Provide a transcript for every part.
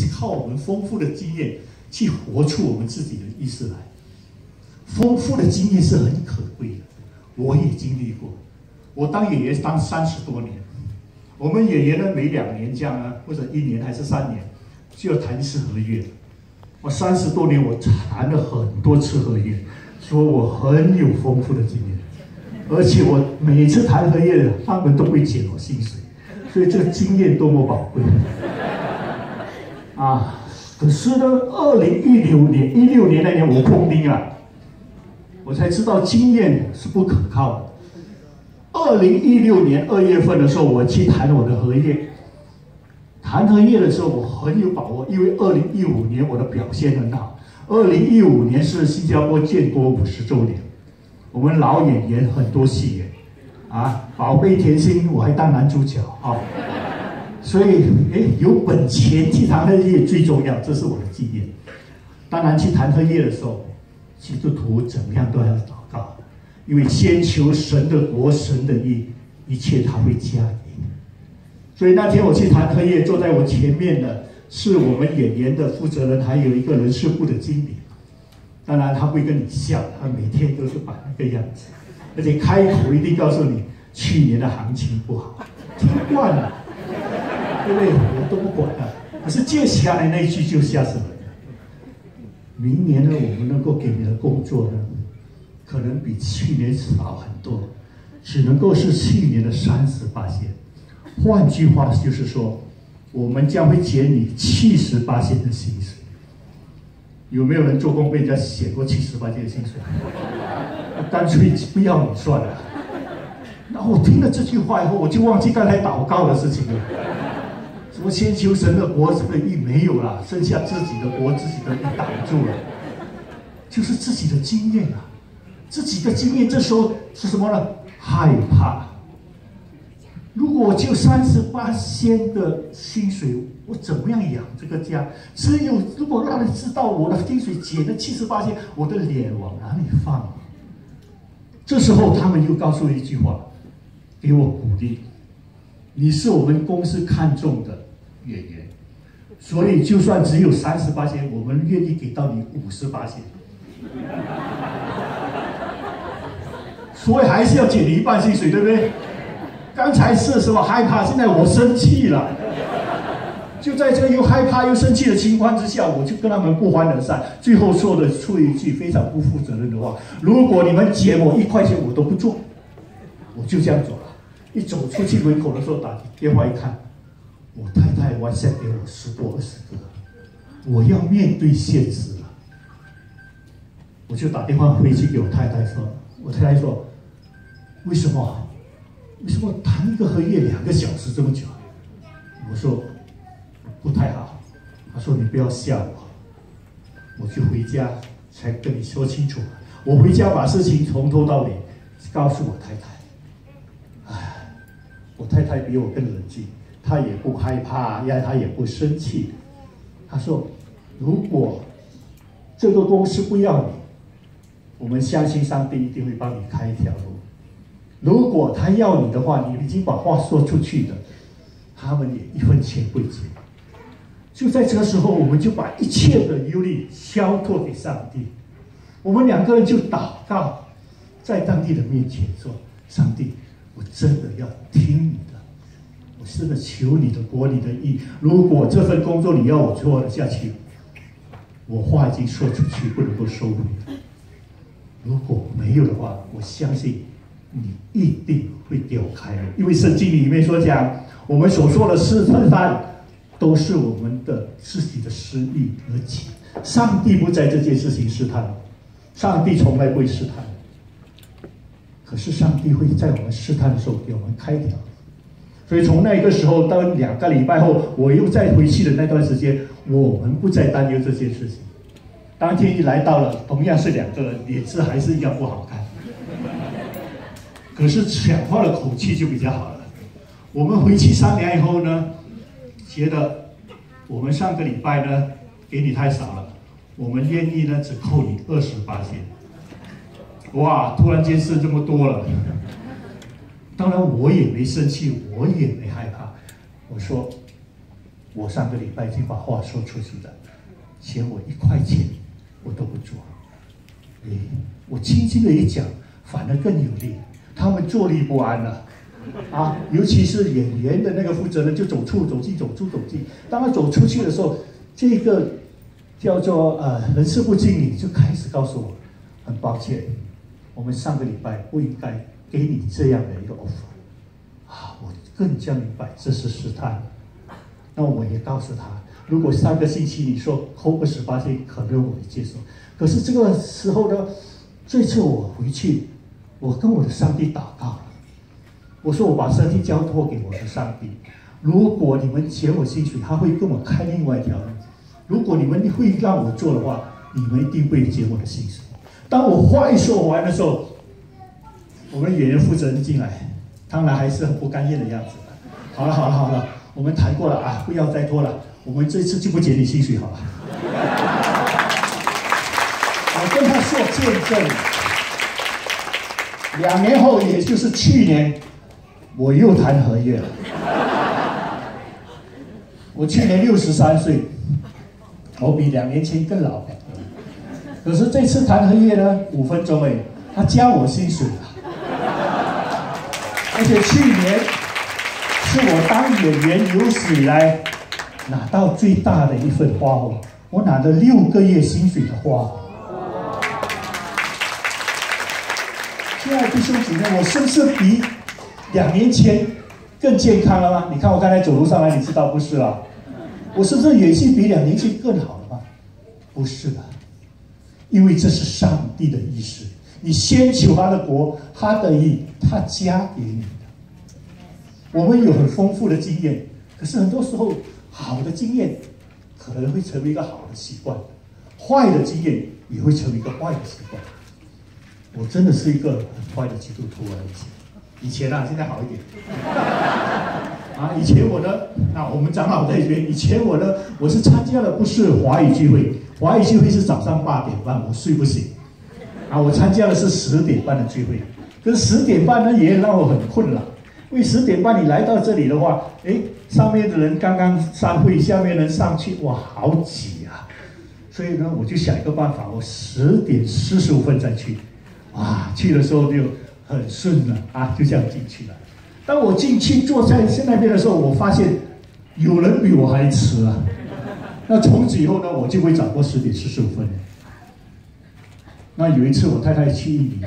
靠我们丰富的经验去活出我们自己的意识来。丰富的经验是很可贵的，我也经历过。我当演员当30多年，我们演员呢每2年这样啊，或者1年还是3年，就要谈一次合约。我30多年，我谈了很多次合约，所以我很有丰富的经验。而且我每次谈合约，他们都会减我薪水，所以这个经验多么宝贵啊！可是呢，2016年那年我碰钉了，我才知道经验是不可靠的。2016年2月份的时候，我去谈我的合约。谈合约的时候，我很有把握，因为2015年我的表现很好。2015年是新加坡建国50周年，我们老演员很多戏演啊，宝贝甜心我还当男主角啊，所以有本钱去谈合约最重要，这是我的经验。当然去谈合约的时候，基督徒怎么样都要祷告，因为先求神的国、神的义，一切他会加给你。所以那天我去谈合约，坐在我前面的是我们演员的负责人，还有一个人事部的经理。当然他会跟你笑，他每天都是摆那个样子，而且开口一定告诉你去年的行情不好，听惯了，对不对？我都不管了。可是接下来那一句就吓死人了。明年呢，我们能够给你的工作呢，可能比去年少很多，只能够是去年的38%。换句话就是说，我们将会减你78%的薪水。有没有人做工被人家写过78%的薪水？干脆不要你算了。然后我听了这句话以后，我就忘记刚才祷告的事情了。什么先求神的国、神的义没有了，剩下自己的国、自己的义挡住了，就是自己的经验啊，自己的经验。这时候是什么呢？害怕。如果我就38%的薪水，我怎么样养这个家？只有如果让你知道我的薪水减了78%，我的脸往哪里放？这时候他们又告诉我一句话，给我鼓励：你是我们公司看中的演员，所以就算只有38%，我们愿意给到你50%。所以还是要减你1半薪水，对不对？刚才是什么害怕，现在我生气了。就在这个又害怕又生气的情况之下，我就跟他们不欢而散。最后说的出一句非常不负责任的话：如果你们减我1块钱，我都不做。我就这样走了。一走出去门口的时候，打电话一看，我太太WhatsApp给我10多20个，我要面对现实了。我就打电话回去给我太太说，我太太说：为什么谈一个合约2个小时这么久？我说不太好。他说你不要吓我。我就回家才跟你说清楚。我回家把事情从头到尾告诉我太太。我太太比我更冷静，她也不害怕，她也不生气。她说：如果这个公司不要你，我们相信上帝一定会帮你开一条路。如果他要你的话，你已经把话说出去的，他们也1分钱不减。就在这个时候，我们就把一切的忧虑交托给上帝。我们2个人就祷告，在上帝的面前说：上帝，我真的要听你的，我真的求你的国、你的义。如果这份工作你要我做得下去，我话已经说出去，不能够收回。如果没有的话，我相信你一定会给我开路，因为圣经里面说讲，我们所说的试探都是我们的自己的私意而起。上帝不在这件事情试探，上帝从来不会试探。可是上帝会在我们试探的时候给我们开条。所以从那个时候到2个礼拜后，我又再回去的那段时间，我们不再担忧这件事情。当天一来到了，同样是2个人，脸色还是一样不好看。可是讲话的口气就比较好了。我们回去商量以后呢，觉得我们上个礼拜呢给你太少了，我们愿意呢只扣你28%。哇，突然间是这么多了。当然我也没生气，我也没害怕。我说我上个礼拜已经把话说出去了，嫌我1块钱我都不做。我轻轻的一讲，反而更有力，他们坐立不安了。尤其是演员的那个负责人就走出走进。当他走出去的时候，这个叫做人事部经理就开始告诉我，很抱歉，我们上个礼拜不应该给你这样的一个 offer。我更加明白这是试探。那我也告诉他，如果3个星期你说扣28%，可能我会接受。可是这个时候呢，这次我回去，我跟我的上帝祷告了。我说我把身体交托给我的上帝，如果你们减我薪水，他会跟我开另外一条路；如果你们会让我做的话，你们一定会减我的薪水。当我话一说完的时候，我们演员负责人进来，当然还是很不甘愿的样子。好了，我们谈过了不要再拖了，我们这次就不减你薪水好了。我跟他做见证，2年后，也就是去年，我又谈合约了。我去年63岁，我比2年前更老。可是这次谈合约呢，5分钟而已，他加我薪水了。而且去年是我当演员有史以来拿到最大的一份花红，我拿了6个月薪水的花红。亲爱的弟兄姊妹，我是不是比2年前更健康了吗？你看我刚才走路上来，你知道不是啊？我是不是演戏比2年前更好了吗？不是的，因为这是上帝的意思。你先求他的国，他的义，他加给你的。我们有很丰富的经验，可是很多时候好的经验可能会成为一个好的习惯，坏的经验也会成为一个坏的习惯。我真的是一个很坏的基督徒而已。以前现在好一点。以前我呢，我们长老在这边。以前我呢，我是参加的不是华语聚会，华语聚会是早上8点半，我睡不醒。我参加的是10点半的聚会，可是10点半呢也让我很困扰，因为10点半你来到这里的话，上面的人刚刚散会，下面人上去，哇，好挤啊！所以呢，我就想一个办法，我10点45分再去。去的时候就很顺了就这样进去了。当我进去坐在那边的时候，我发现有人比我还迟啊。那从此以后呢，我就会掌握10点45分。那有一次我太太去印尼，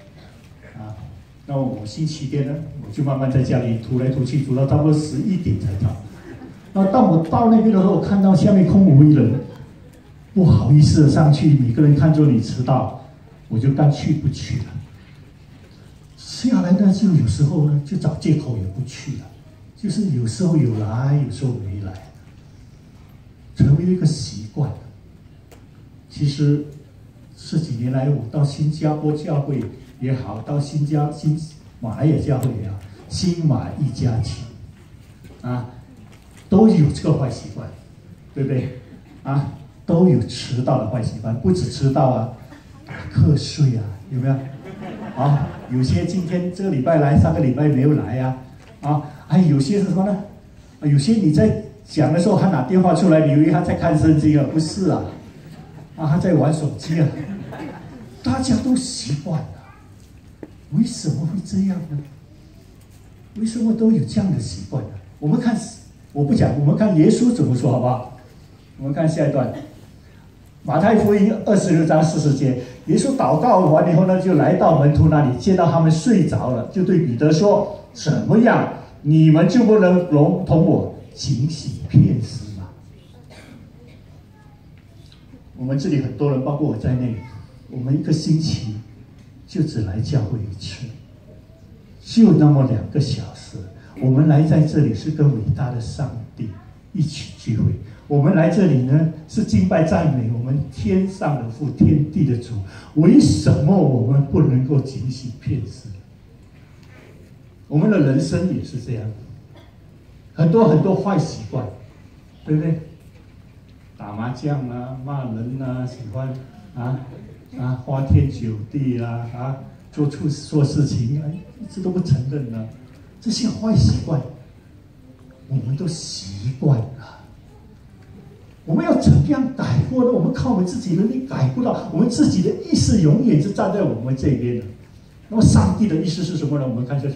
那我星期天呢，我就慢慢在家里涂来涂去，涂到差不多11点才到。那当我到那边的时候，我看到下面空无一人，不好意思的上去，每个人看着你迟到，我就干脆不去了。下来呢，就有时候呢，就找借口也不去了，就是有时候有来，有时候没来，成为一个习惯。其实这几年来，我到新加坡教会也好，到新马来亚教会也好，新马一家亲都有这个坏习惯，对不对？都有迟到的坏习惯，不止迟到瞌睡有没有？有些今天这个礼拜来，上个礼拜没有来有些是什么呢？有些你在讲的时候，他拿电话出来，你以为他在看圣经不是他在玩手机大家都习惯了，为什么会这样呢？为什么都有这样的习惯呢？我们看，我不讲，我们看耶稣怎么说，好不好？我们看下一段，马太福音26章40节，耶稣祷告完以后呢，就来到门徒那里，见到他们睡着了，就对彼得说：“怎么样，你们就不能容同我警醒片时吗？”我们这里很多人，包括我在内，我们1个星期就只来教会1次，就那么2个小时。我们来在这里是跟伟大的上帝一起聚会，我们来这里呢是敬拜赞美我们天上的父、天地的主。为什么我们不能够警醒片时？我们的人生也是这样，很多很多坏习惯，对不对？打麻将骂人喜欢花天酒地做错事情一直都不承认这些坏习惯我们都习惯了。 我们要怎么样改过呢？我们靠我们自己能力改不到，我们自己的意识永远是站在我们这边的。那么上帝的意思是什么呢？我们看下去，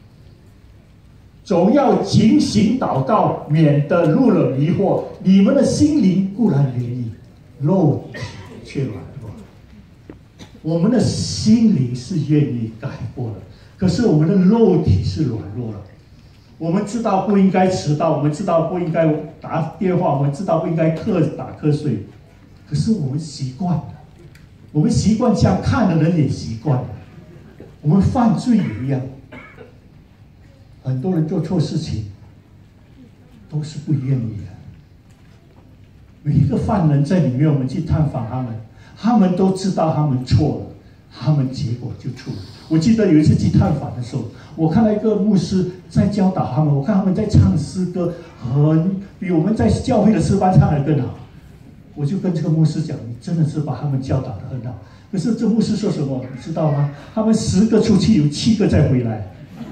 总要警醒祷告，免得入了迷惑。你们的心灵固然愿意，肉体却软弱。我们的心灵是愿意改过的，可是我们的肉体是软弱了。我们知道不应该迟到，我们知道不应该打电话，我们知道不应该打瞌睡，可是我们习惯了，我们习惯这样看的人也习惯了，我们犯罪也一样。很多人做错事情都是不愿意的。每一个犯人在里面，我们去探访他们，他们都知道他们错了，他们结果就错了。我记得有一次去探访的时候，我看到一个牧师在教导他们，我看他们在唱诗歌，比我们在教会的诗班唱得更好。我就跟这个牧师讲，你真的是把他们教导得很好。可是这牧师说什么，你知道吗？他们10个出去，有7个再回来。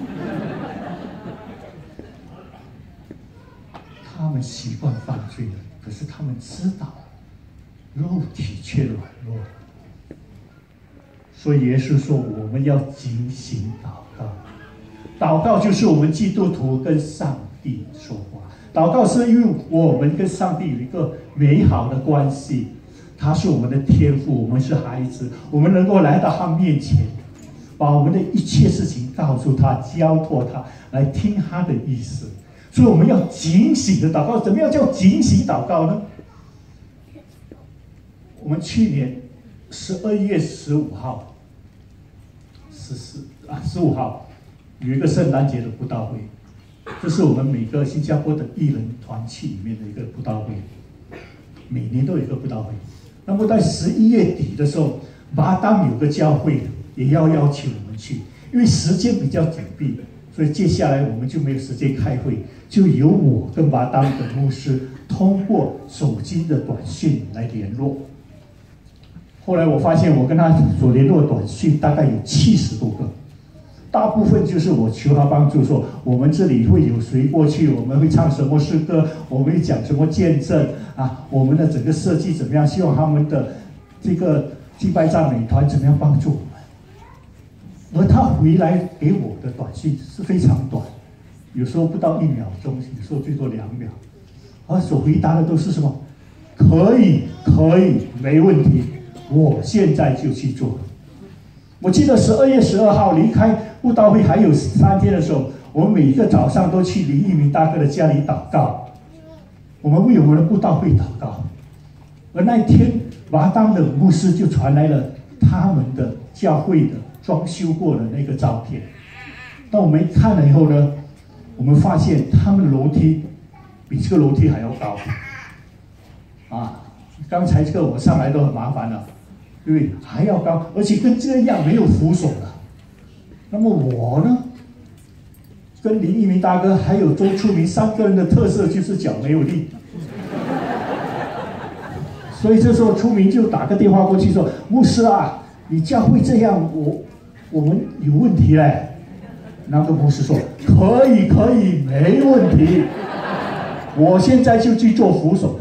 他们习惯犯罪了，可是他们知道肉体却软弱。所以耶稣说，我们要警醒祷告。祷告就是我们基督徒跟上帝说话。祷告是因为我们跟上帝有一个美好的关系，他是我们的天父，我们是孩子，我们能够来到他面前，把我们的一切事情告诉他，交托他，来听他的意思。所以我们要警醒的祷告。怎么样叫警醒祷告呢？我们去年12月15号，15号有一个圣诞节的布道会，这是我们每个新加坡的艺人团契里面的一个布道会，每年都有一个布道会。那么在11月底的时候，马当有个教会也要邀请我们去，因为时间比较紧闭，所以接下来我们就没有时间开会，就由我跟马当的牧师通过手机的短讯来联络。后来我发现，我跟他所联络的短讯大概有70多个，大部分就是我求他帮助，说我们这里会有谁过去，我们会唱什么诗歌，我们会讲什么见证啊，我们的整个设计怎么样，希望他们的这个敬拜赞美团怎么样帮助我们。而他回来给我的短信是非常短，有时候不到1秒钟，有时候最多2秒，而所回答的都是什么？可以，没问题。我现在就去做。我记得12月12号离开布道会还有3天的时候，我们每一个早上都去林一鸣大哥的家里祷告，我们为我们的布道会祷告。而那一天，马当的牧师就传来了他们的教会的装修过的那个照片。当我们看了以后呢，我们发现他们的楼梯比这个楼梯还要高。刚才这个我上来都很麻烦了。对不对？还要高，而且跟这样没有扶手了。那么我呢，跟林一鸣大哥还有周出明3个人的特色就是脚没有力。所以这时候出明就打个电话过去说：“牧师啊，你教会这样，我们有问题嘞。”那个牧师说：“可以，没问题，我现在就去做扶手。”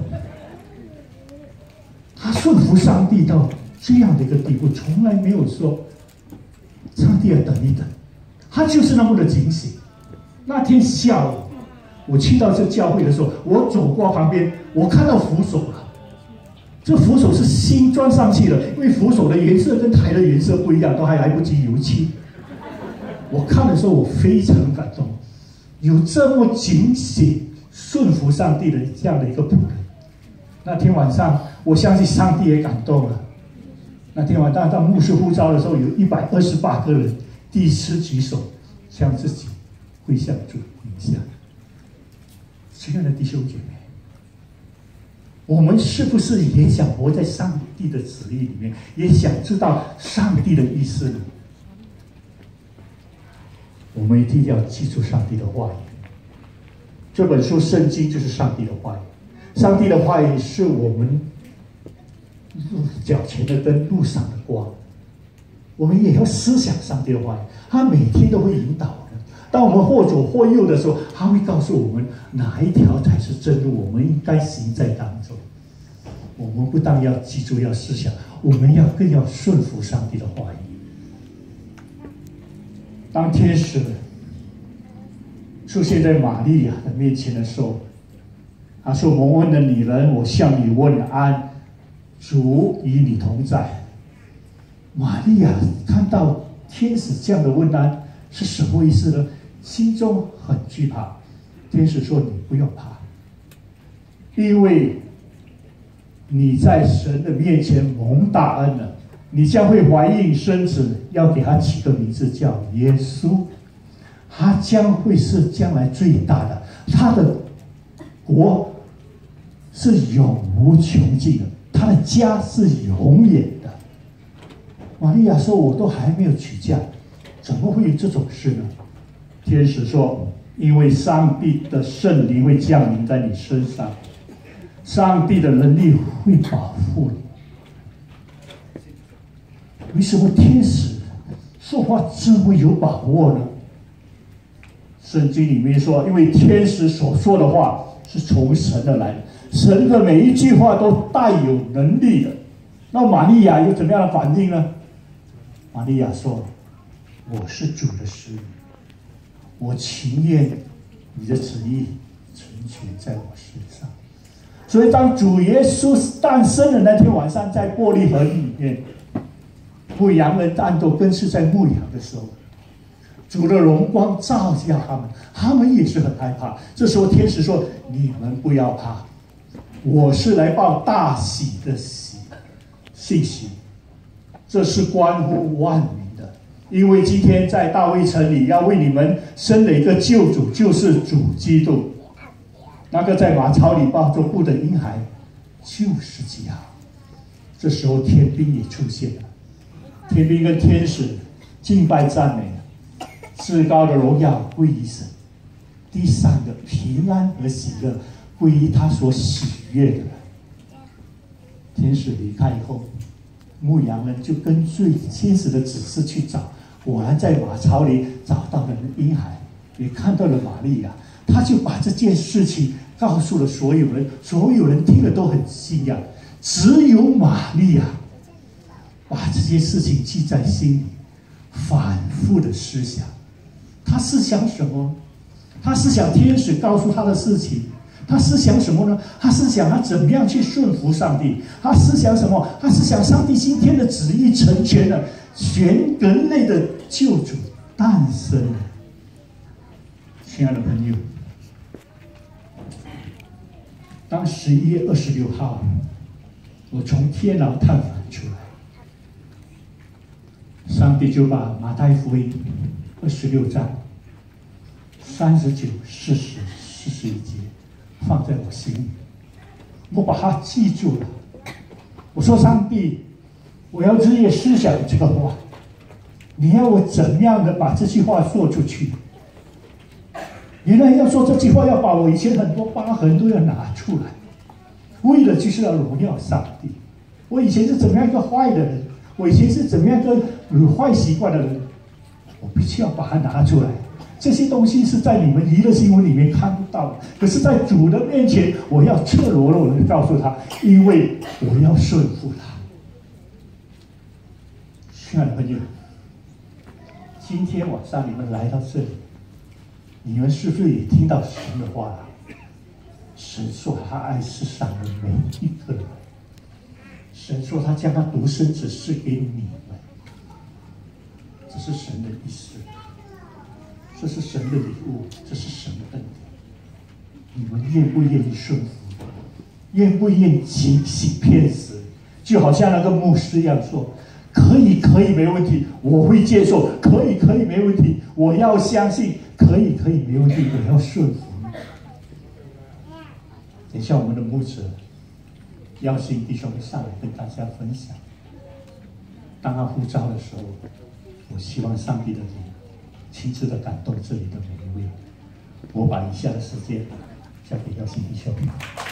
他顺服上帝到这样的一个地步，从来没有说上帝要等一等，他就是那么的警醒。那天下午我去到这教会的时候，我走过旁边，我看到扶手了。这扶手是新装上去的，因为扶手的颜色跟台的颜色不一样，都还来不及油漆。我看的时候，我非常感动，有这么警醒、顺服上帝的这样的一个仆人。那天晚上，我相信上帝也感动了。那天晚上到牧师呼召的时候，有128个人第一次举手，向自己跪向主冥想。亲爱的弟兄姐妹，我们是不是也想活在上帝的旨意里面，也想知道上帝的意思呢？我们一定要记住上帝的话语。这本书圣经就是上帝的话语。上帝的话语是我们脚前的灯，路上的光。我们也要思想上帝的话语，他每天都会引导我们。当我们或左或右的时候，他会告诉我们哪一条才是正路，我们应该行在当中。 我们不但要记住要思想，我们更要顺服上帝的话语。当天使出现在玛利亚的面前的时候，他说：“蒙恩的女人，我向你问安，主与你同在。”玛利亚看到天使这样的问安是什么意思呢？心中很惧怕。天使说：“你不用怕，因为你在神的面前蒙大恩了，你将会怀孕生子，要给他起个名字叫耶稣。他将会是将来最大的，他的国是永无穷尽的，他的家是永远的。”玛利亚说：“我都还没有娶嫁，怎么会有这种事呢？”天使说：“因为上帝的圣灵会降临在你身上，上帝的能力会保护你。”为什么天使说话这么有把握呢？圣经里面说，因为天使所说的话是从神而来的，神的每一句话都带有能力的。那玛利亚有怎么样的反应呢？玛利亚说：“我是主的使女，我情愿你的旨意成全在我身上。”所以，当主耶稣诞生的那天晚上，在伯利恒里面，牧羊人安都更是在牧羊的时候，主的荣光照耀他们，他们也是很害怕。这时候，天使说：“你们不要怕，我是来报大喜的信息。这是关乎万民的，因为今天在大卫城里要为你们生了一个救主，就是主基督。那个在马槽里抱着布的婴孩，就是基督。”这时候天兵也出现了，天兵跟天使敬拜赞美，至高的荣耀归于神，地上的平安和喜乐归于他所喜悦的人。天使离开以后，牧羊人就根据天使的指示去找，果然在马槽里找到了婴孩，也看到了玛利亚。他就把这件事情告诉了所有人，所有人听了都很惊讶，只有玛利亚把这件事情记在心里，反复的思想。他思想什么？他思想天使告诉他的事情。他思想什么呢？他思想他怎么样去顺服上帝。他思想什么？他思想上帝今天的旨意成全了，全人类的救主诞生了。亲爱的朋友，当11月26号，我从天牢探访出来，上帝就把马太福音26章39、40、41节放在我心里，我把它记住了。我说：“上帝，我要日夜思想这个话，你要我怎样的把这句话说出去？原来要说这句话，要把我以前很多疤痕都要拿出来，为了就是要荣耀上帝。我以前是怎么样一个坏的人，我以前是怎么样一个有坏习惯的人，我必须要把它拿出来。这些东西是在你们娱乐新闻里面看不到的，可是在主的面前，我要赤裸裸的告诉他，因为我要顺服他。”亲爱的朋友，今天晚上你们来到这里，你们是不是也听到神的话了？神说他爱世上的每一个人，神说他将他独生子赐给你们，这是神的意思，这是神的礼物，这是神的恩典。你们愿不愿意顺服？愿不愿意警醒骗死？就好像那个牧师一样说：“可以，可以，没问题，我会接受。可以，可以，没问题，我要相信。可以，可以，没问题，我要顺服。”等一下，我们的牧者邀请弟兄上来跟大家分享。当他呼召的时候，我希望上帝的灵亲自的感动这里的每一位。我把以下的时间交给邀请弟兄。